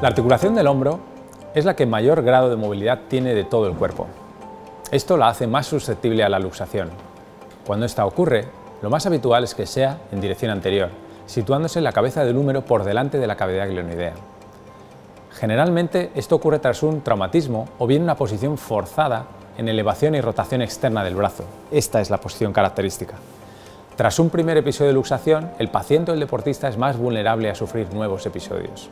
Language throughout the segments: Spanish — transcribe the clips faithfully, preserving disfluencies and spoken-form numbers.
La articulación del hombro es la que mayor grado de movilidad tiene de todo el cuerpo. Esto la hace más susceptible a la luxación. Cuando esta ocurre, lo más habitual es que sea en dirección anterior, situándose la cabeza del húmero por delante de la cavidad glenoidea. Generalmente esto ocurre tras un traumatismo o bien una posición forzada en elevación y rotación externa del brazo. Esta es la posición característica. Tras un primer episodio de luxación, el paciente o el deportista es más vulnerable a sufrir nuevos episodios.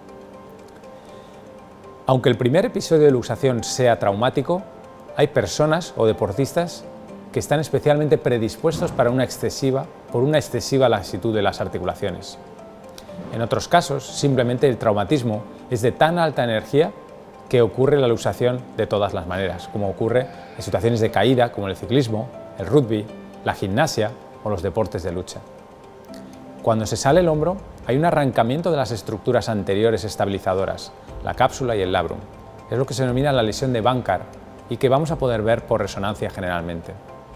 Aunque el primer episodio de luxación sea traumático, hay personas o deportistas que están especialmente predispuestos para una excesiva, por una excesiva laxitud de las articulaciones. En otros casos, simplemente el traumatismo es de tan alta energía que ocurre la luxación de todas las maneras, como ocurre en situaciones de caída como el ciclismo, el rugby, la gimnasia o los deportes de lucha. Cuando se sale el hombro, hay un arrancamiento de las estructuras anteriores estabilizadoras, la cápsula y el labrum. Es lo que se denomina la lesión de Bankart y que vamos a poder ver por resonancia generalmente.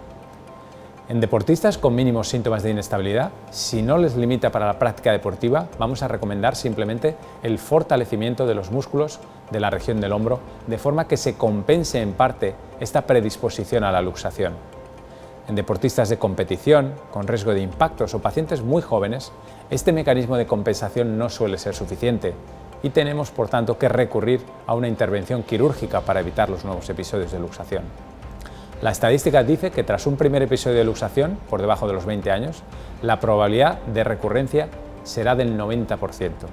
En deportistas con mínimos síntomas de inestabilidad, si no les limita para la práctica deportiva, vamos a recomendar simplemente el fortalecimiento de los músculos de la región del hombro, de forma que se compense en parte esta predisposición a la luxación. En deportistas de competición, con riesgo de impactos o pacientes muy jóvenes, este mecanismo de compensación no suele ser suficiente y tenemos, por tanto, que recurrir a una intervención quirúrgica para evitar los nuevos episodios de luxación. La estadística dice que tras un primer episodio de luxación, por debajo de los veinte años, la probabilidad de recurrencia será del noventa por ciento.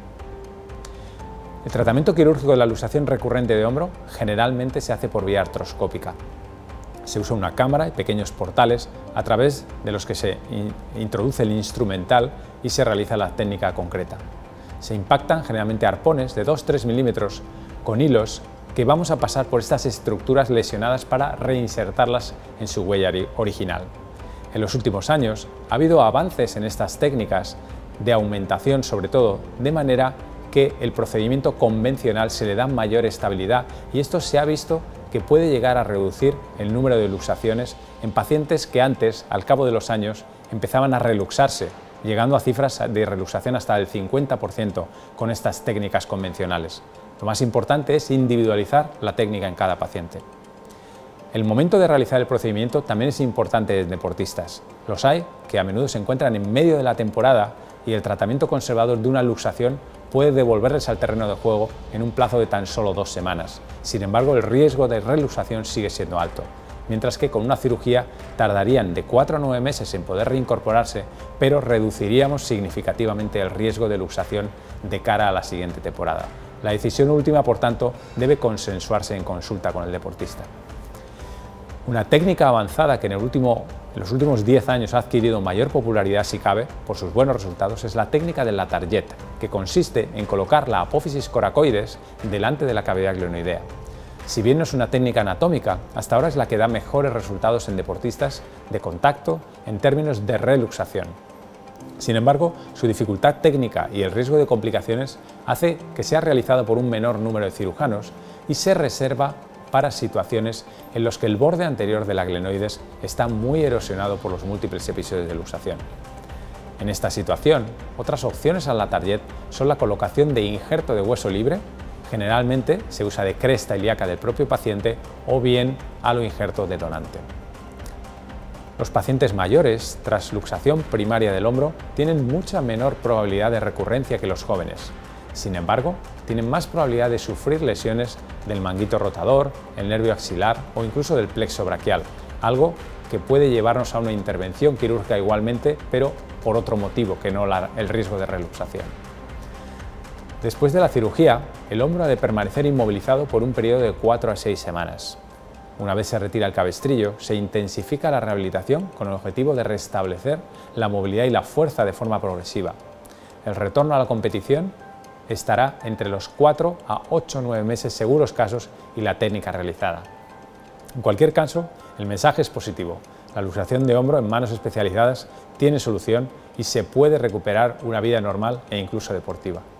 El tratamiento quirúrgico de la luxación recurrente de hombro generalmente se hace por vía artroscópica. Se usa una cámara y pequeños portales a través de los que se introduce el instrumental y se realiza la técnica concreta. Se impactan generalmente arpones de dos a tres milímetros con hilos que vamos a pasar por estas estructuras lesionadas para reinsertarlas en su huella original. En los últimos años ha habido avances en estas técnicas de aumentación, sobre todo, de manera que el procedimiento convencional se le da mayor estabilidad y esto se ha visto que puede llegar a reducir el número de luxaciones en pacientes que antes, al cabo de los años, empezaban a reluxarse, llegando a cifras de reluxación hasta el cincuenta por ciento con estas técnicas convencionales. Lo más importante es individualizar la técnica en cada paciente. El momento de realizar el procedimiento también es importante en deportistas. Los hay que a menudo se encuentran en medio de la temporada y el tratamiento conservador de una luxación puede devolverles al terreno de juego en un plazo de tan solo dos semanas. Sin embargo, el riesgo de reluxación sigue siendo alto, mientras que con una cirugía tardarían de cuatro a nueve meses en poder reincorporarse, pero reduciríamos significativamente el riesgo de luxación de cara a la siguiente temporada. La decisión última, por tanto, debe consensuarse en consulta con el deportista. Una técnica avanzada que en, el último, en los últimos diez años ha adquirido mayor popularidad, si cabe, por sus buenos resultados, es la técnica del Latarjet, que consiste en colocar la apófisis coracoides delante de la cavidad glenoidea. Si bien no es una técnica anatómica, hasta ahora es la que da mejores resultados en deportistas de contacto en términos de reluxación. Sin embargo, su dificultad técnica y el riesgo de complicaciones hace que sea realizado por un menor número de cirujanos y se reserva para situaciones en las que el borde anterior de la glenoides está muy erosionado por los múltiples episodios de luxación. En esta situación, otras opciones al Latarjet son la colocación de injerto de hueso libre, generalmente se usa de cresta ilíaca del propio paciente o bien halo injerto de donante. Los pacientes mayores, tras luxación primaria del hombro, tienen mucha menor probabilidad de recurrencia que los jóvenes. Sin embargo, tienen más probabilidad de sufrir lesiones del manguito rotador, el nervio axilar o incluso del plexo braquial, algo que puede llevarnos a una intervención quirúrgica igualmente, pero por otro motivo que no la, el riesgo de reluxación. Después de la cirugía, el hombro ha de permanecer inmovilizado por un periodo de cuatro a seis semanas. Una vez se retira el cabestrillo, se intensifica la rehabilitación con el objetivo de restablecer la movilidad y la fuerza de forma progresiva. El retorno a la competición estará entre los cuatro a ocho o nueve meses seguros casos y la técnica realizada. En cualquier caso, el mensaje es positivo. La luxación de hombro en manos especializadas tiene solución y se puede recuperar una vida normal e incluso deportiva.